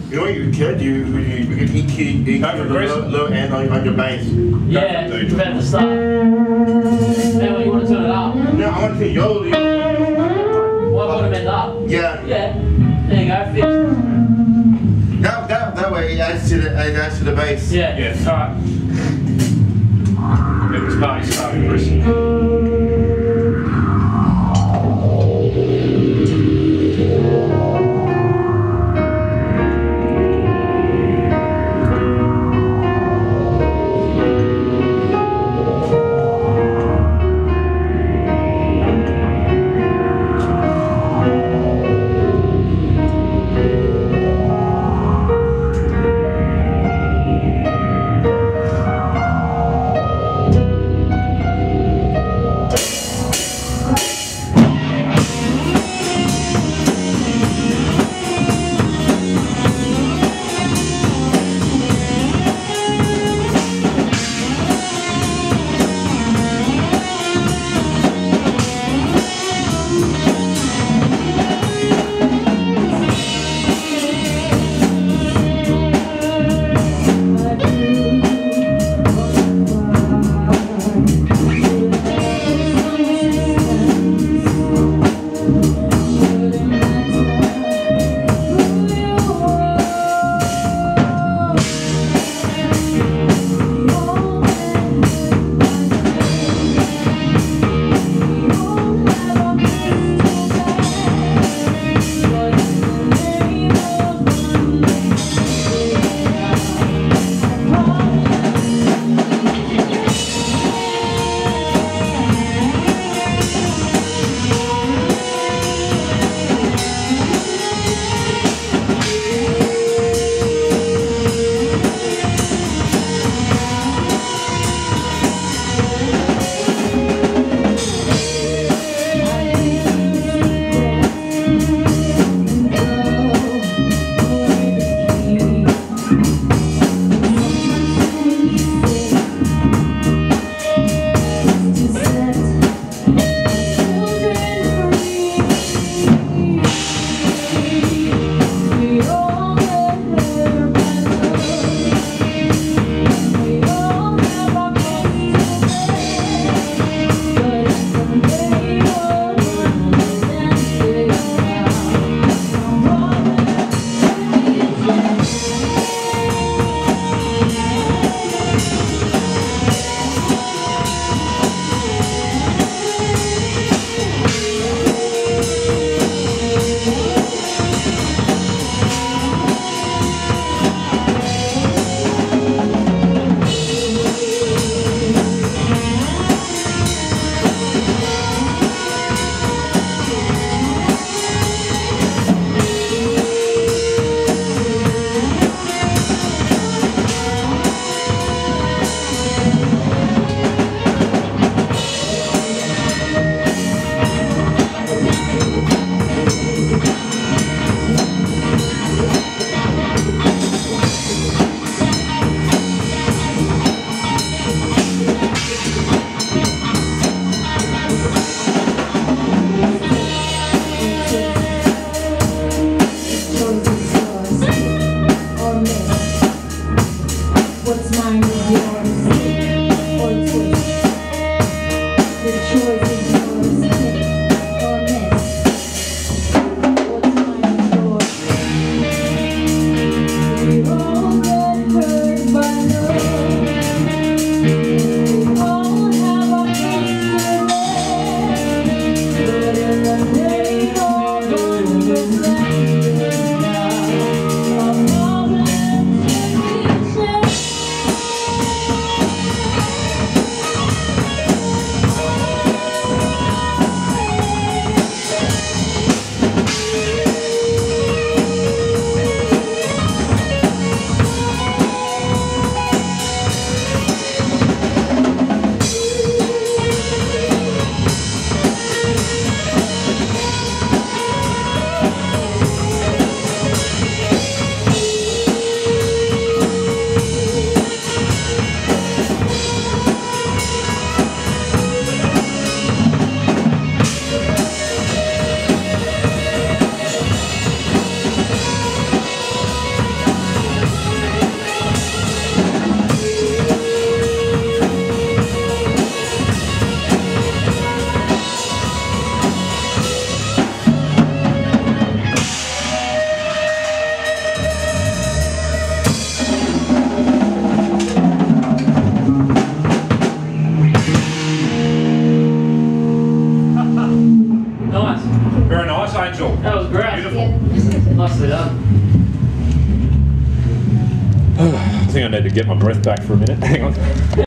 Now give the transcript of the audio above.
You know what you could do? You could EQ the low end on your bass. Yeah, prevent the start. Anyway, you want to turn it up? No, I want to see yo. What would have been up? Yeah. Yeah. There you go, fixed. That way it adds to the bass. Yeah. Yeah, alright. It was nice, Chris. Very nice, Angel. That was great. Beautiful. Nicely done. I think I need to get my breath back for a minute. Hang on.